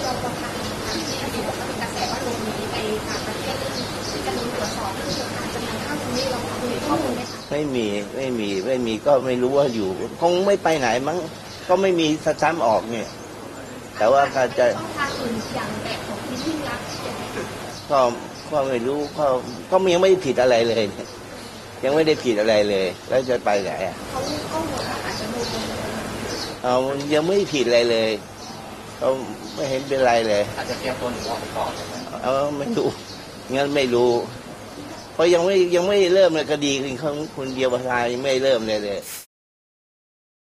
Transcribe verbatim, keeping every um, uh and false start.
รปภที่อดีตบอกว่ามีกระแสว่าลงหนีไปต่างประเทศที่จะมีตรวจสอบเรื่องการจำนำข้าวตรงนี้เรามีข้อมูลไหมคะไม่มีไม่มีไม่มีก็ไม่รู้ว่าอยู่คงไม่ไปไหนมั้งก็ไม่มีสตาร์ทออกเนี่ยแต่ว่าก็จะช่องทางอื่นอย่างแบบของที่ยิ่งรักก็ก็ไม่รู้ก็ก็ยังไม่ได้ผิดอะไรเลยยังไม่ได้ผิดอะไรเลยแล้วจะไปไหนอ่ะเขาก็บอกว่าอาจจะดูเอายังไม่ผิดอะไรเลยเขาไม่เห็นเป็นไรเลยอาจจะเตรียมตัวหนีออกไปก่อนเอาไม่รู้งั้นไม่รู้เพราะยังไม่ยังไม่เริ่มเลยคดีของคุณเดียวประชายังไม่เริ่มเลยเลย